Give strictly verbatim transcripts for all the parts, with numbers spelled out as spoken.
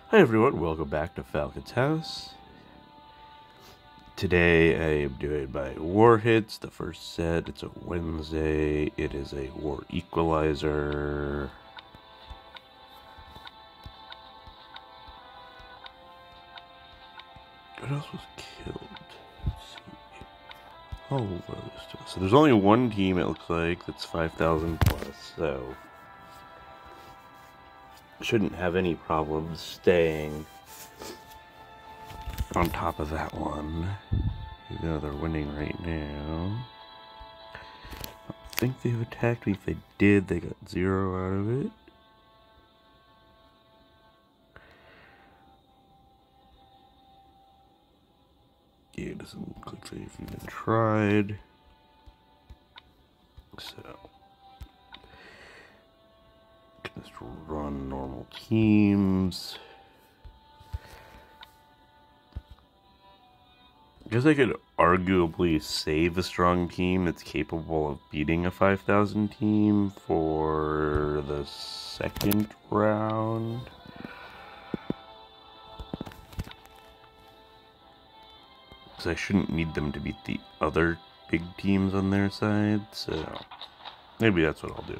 Hi everyone, welcome back to Falcon's House. Today I am doing my war hits, the first set. It's a Wednesday. It is a war equalizer. What else was killed? Let's see. All those. So there's only one team, it looks like, that's five thousand plus, so shouldn't have any problems staying on top of that one. Even though they're winning right now. I don't think they've attacked me. If they did, they got zero out of it. Yeah, it doesn't look like they've even tried. So, can just run normal teams. I guess I could arguably save a strong team that's capable of beating a five thousand team for the second round. Because I shouldn't need them to beat the other big teams on their side, so maybe that's what I'll do.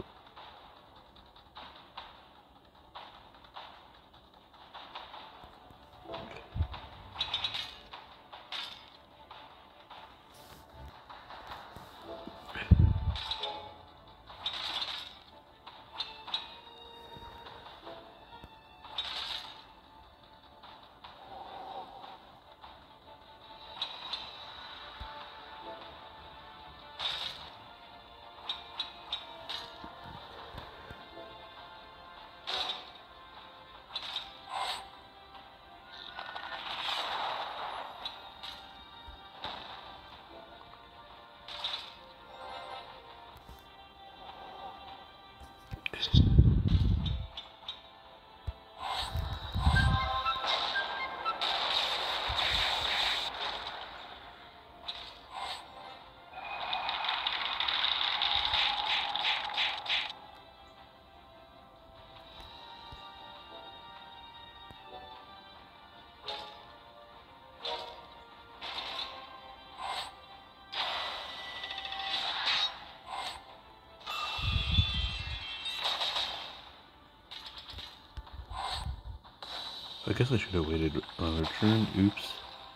I guess I should have waited another turn. Oops.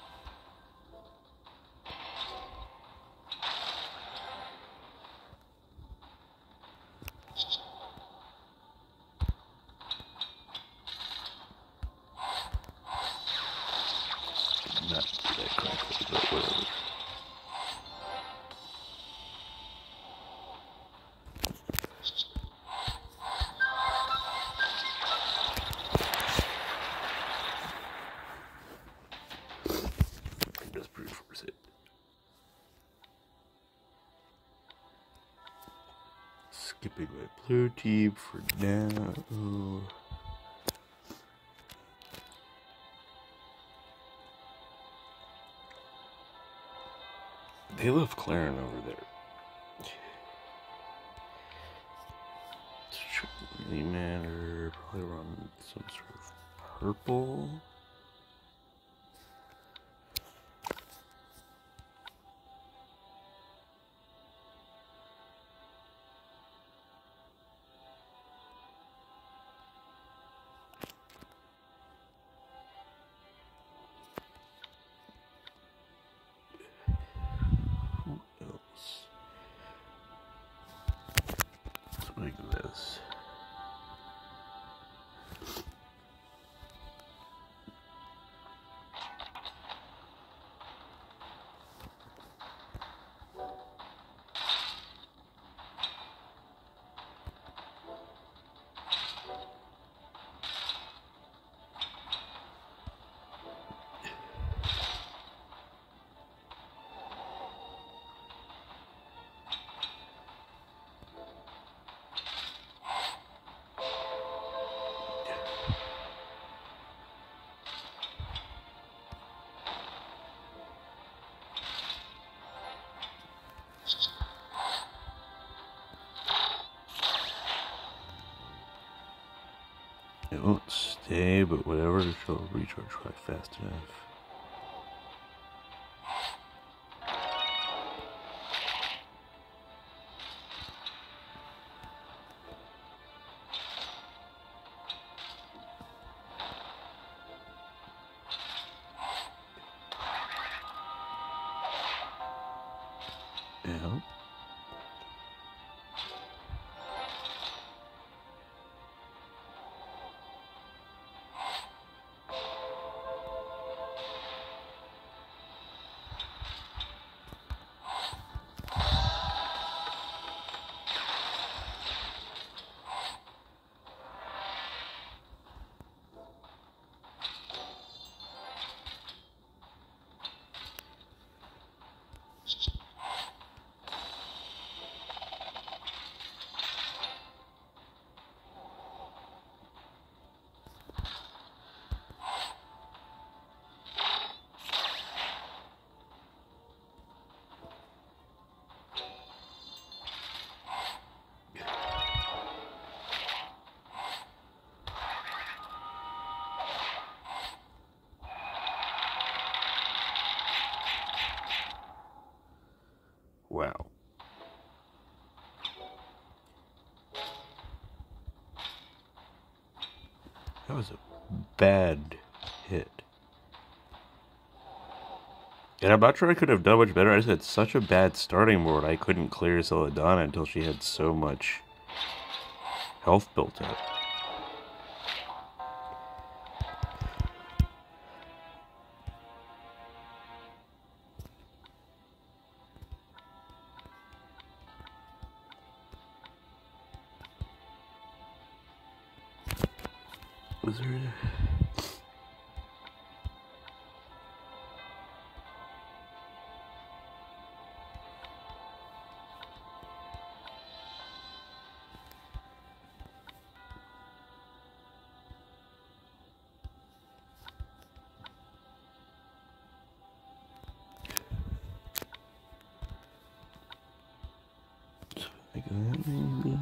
Not do that correctly, but whatever. Just brute force it. Skipping my blue team for now. They love Claren over there. Shouldn't really matter. Probably run some sort of purple. Like this. It won't stay, but whatever, she'll recharge quite fast enough. Yeah. Wow. That was a bad hit. And I'm not sure I could have done much better. I just had such a bad starting board, I couldn't clear Celadonna until she had so much health built up. Was there a... Like that, maybe?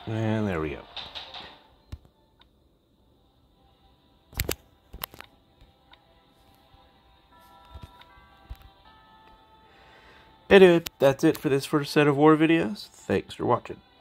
And there we go. Hey dude, that's it for this first set of war videos. Thanks for watching.